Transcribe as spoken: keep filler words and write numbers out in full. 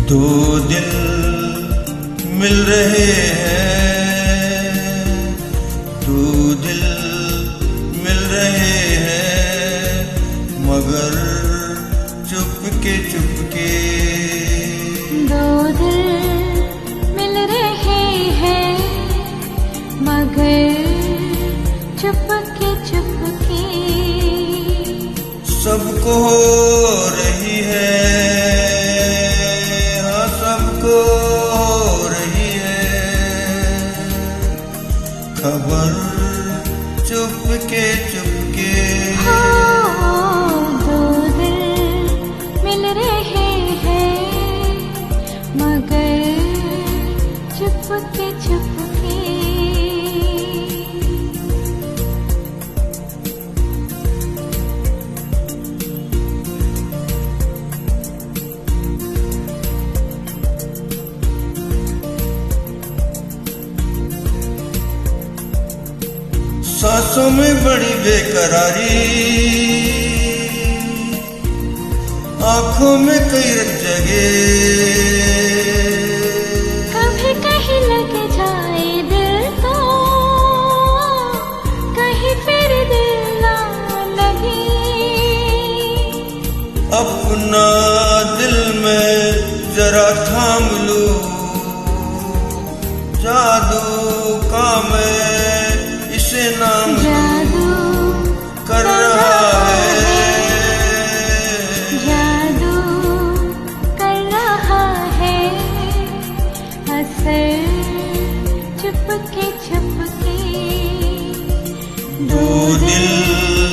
दो दिल मिल रहे हैं, दो दिल मिल रहे हैं, मगर चुपके चुपके। दो दिल मिल रहे हैं, मगर चुपके चुपके। सबको हो रही है, हाँ सबको हो रही है खबर, चुपके चुपके। दो दिल मिल रहे हैं, मगर चुपके चुपके। सांसों में बड़ी बेकरारी, आंखों में कई रत जगे। कभी कहीं लग जाए दिल तो कहीं फिर दिल ना लगे। अपना दिल में जरा थाम लूं, जादू का मैं इसे नाम जादू कर रहा है, जादू कर रहा है असर, चुपके चुपके। दो दिल